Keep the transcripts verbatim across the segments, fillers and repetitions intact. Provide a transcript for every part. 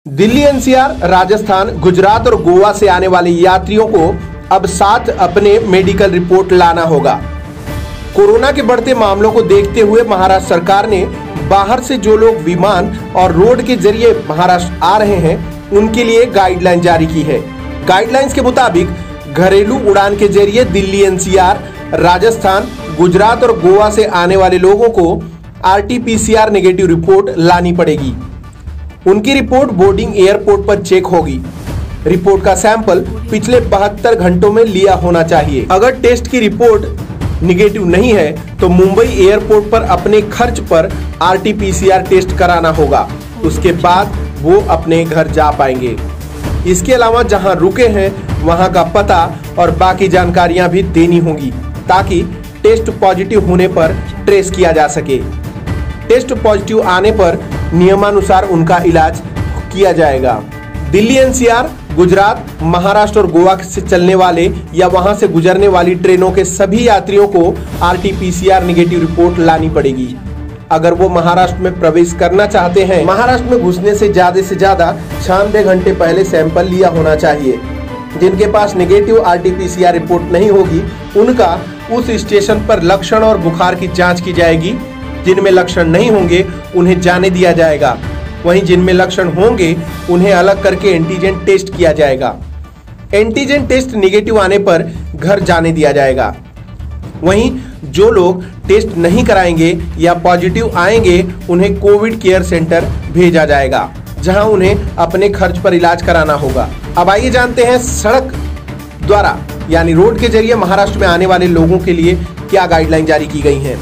Delhi, NCR, Rajasthan, Gujarat और गोवा से आने वाले यात्रियों को अब साथ अपने मेडिकल रिपोर्ट लाना होगा। कोरोना के बढ़ते मामलों को देखते हुए महाराष्ट्र सरकार ने बाहर से जो लोग विमान और रोड के जरिए महाराष्ट्र आ रहे हैं उनके लिए गाइडलाइन जारी की है। गाइडलाइंस के मुताबिक घरेलू उड़ान के जरिए दिल्ली, एनसीआर, राजस्थान, गुजरात और गोवा से आने वाले लोगों को आरटीपीसीआर नेगेटिव रिपोर्ट लानी पड़ेगी। उनकी रिपोर्ट बोर्डिंग एयरपोर्ट पर चेक होगी। रिपोर्ट का सैंपल पिछले बहत्तर घंटों में लिया होना चाहिए। अगर टेस्ट की रिपोर्ट निगेटिव नहीं है तो मुंबई एयरपोर्ट पर अपने खर्च पर आरटीपीसीआर टेस्ट कराना होगा। उसके बाद वो अपने घर जा पाएंगे। इसके अलावा जहां रुके हैं वहां का पता और बाकी जानकारियां भी देनी होंगी ताकि टेस्ट पॉजिटिव होने पर ट्रेस किया जा सके। टेस्ट पॉजिटिव आने पर नियमानुसार उनका इलाज किया जाएगा। दिल्ली, एनसीआर, गुजरात, महाराष्ट्र और गोवा से चलने वाले या वहां से गुजरने वाली ट्रेनों के सभी यात्रियों को आरटीपीसीआर नेगेटिव रिपोर्ट लानी पड़ेगी। अगर वो महाराष्ट्र में प्रवेश करना चाहते हैं, महाराष्ट्र में घुसने से ज्यादा से ज्यादा छियानवे घंटे पहले सैंपल लिया होना चाहिए। जिनके पास नेगेटिव आरटीपीसीआर रिपोर्ट नहीं होगी उनका उस स्टेशन पर लक्षण और बुखार की जांच की जाएगी। जिनमें लक्षण नहीं होंगे उन्हें जाने दिया जाएगा। वहीं जिनमें लक्षण होंगे उन्हें अलग करके एंटीजन टेस्ट किया जाएगा। एंटीजन टेस्ट निगेटिव आने पर घर जाने दिया जाएगा। वहीं जो लोग टेस्ट नहीं कराएंगे या पॉजिटिव आएंगे उन्हें कोविड केयर सेंटर भेजा जाएगा जहां उन्हें अपने खर्च पर इलाज कराना होगा। अब आइए जानते हैं सड़क द्वारा यानी रोड के जरिए महाराष्ट्र में आने वाले लोगों के लिए क्या गाइडलाइन जारी की गई है।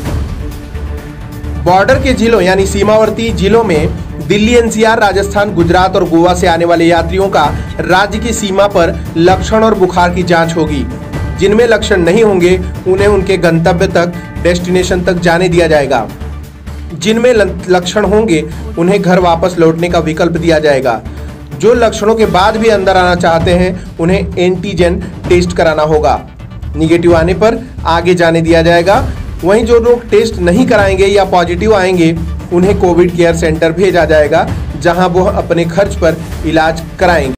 बॉर्डर के जिलों यानी सीमावर्ती जिलों में दिल्ली, एनसीआर, राजस्थान, गुजरात और गोवा से आने वाले यात्रियों का राज्य की सीमा पर लक्षण और बुखार की जांच होगी। जिनमें लक्षण नहीं होंगे उन्हें उनके गंतव्य तक, डेस्टिनेशन तक जाने दिया जाएगा। जिनमें लक्षण होंगे उन्हें घर वापस लौटने का विकल्प दिया जाएगा। जो लक्षणों के बाद भी अंदर आना चाहते हैं उन्हें एंटीजन टेस्ट कराना होगा। निगेटिव आने पर आगे जाने दिया जाएगा। वहीं जो लोग टेस्ट नहीं कराएंगे या पॉजिटिव आएंगे उन्हें कोविड केयर सेंटर भेजा जाएगा जहां वो अपने खर्च पर इलाज कराएंगे।